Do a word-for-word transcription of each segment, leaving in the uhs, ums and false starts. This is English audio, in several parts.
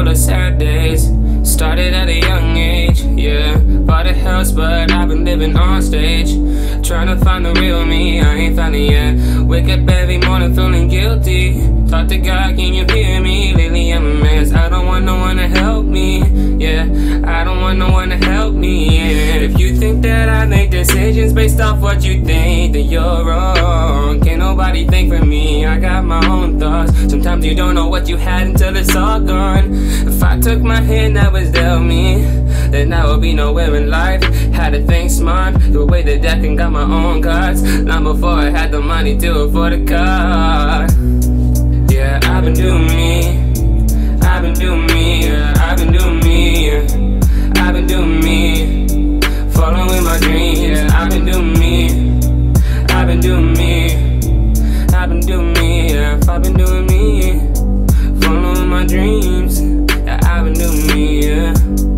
full of sad days. Started at a young age, yeah. Bought a house, but I've been living on stage. Trying to find the real me, I ain't found it yet. Wake up every morning feeling guilty. Talk to God, can you hear me? Lately I'm a mess, I don't want no one to help me. Yeah, I don't want no one to help me, yeah. If you think that I make decisions based off what you think, then you're wrong. Can't nobody think for me, I got my own thoughts. Sometimes you don't know what you had until it's all gone. If I took my hand that was dealt me, then I would be nowhere in life. Had to think smart, threw away the deck and got my own cards. Long before I had the money to afford a car. Yeah, I've been doing me, I've been doing me, yeah, I've been doing me, yeah, I've been doing me, following my dreams, yeah, I've been doing me, I've been doing me, I've been doing me, yeah, I've been doing me, following my dreams, yeah, I've been doing me, yeah.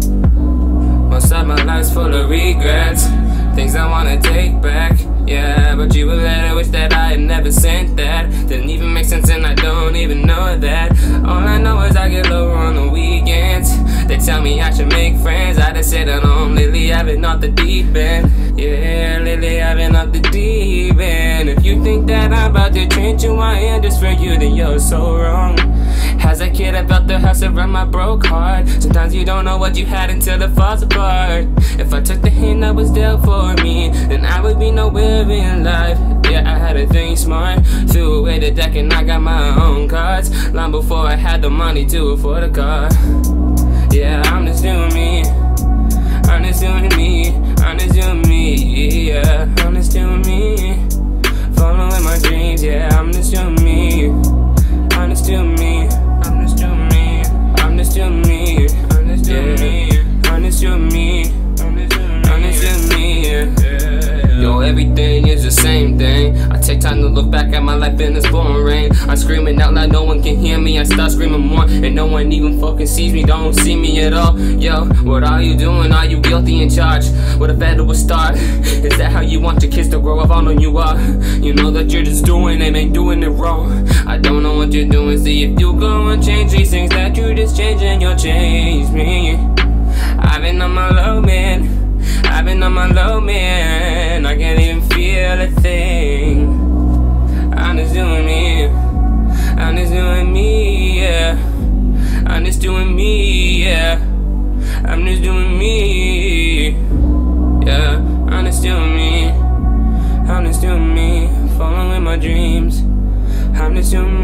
Most of my life's full of regrets, things I wanna take back, yeah. But you a letter, wish that I had never sent that. Didn't even make sense and I don't even know that. All I know is I get lower on the weekends. They tell me I should make friends, I just sit alone. Lately I've been off the deep end, yeah. Lately I've been off the deep end. If you think that I'm about to change who I am just for you, then you're so wrong. As a kid, I built the house around my broke heart. Sometimes you don't know what you had until it falls apart. If I took the hand that was dealt for me, then I would be nowhere in life. Yeah, I had to think smart, threw away the deck and I got my own cards. Long before I had the money to afford a car. Yeah, I'm just doing me, I'm just doing me, I'm just doing me, yeah. I'm just doing me, following my dreams, yeah. I'm just doing me, I'm just doing me, I'm just doing me, I'm just doing me, I'm just doing me, I'm just doing me, I'm just doing me, I'm just doing me, yeah. Yo, everything is the same thing. I take time to look back at my life in this pouring rain. I'm screaming out loud, no one can hear me. I start screaming more, and no one even fucking sees me. Don't see me at all. Yo, what are you doing? Are you guilty in charge? What a federal start? Is that how you want your kids to grow up? All on you are. You know that you're just doing it, ain't doing it wrong. I don't know what you're doing. See if you go and change these things that you just changing, you'll change me. I've been on my low, man. I've been on my low, man. I can't even feel a thing. I'm just doing me, I'm just doing me, yeah. I'm just doing me, yeah. I'm just doing me, yeah. I'm just doing me, I'm just doing me, following my dreams. I'm just doing me.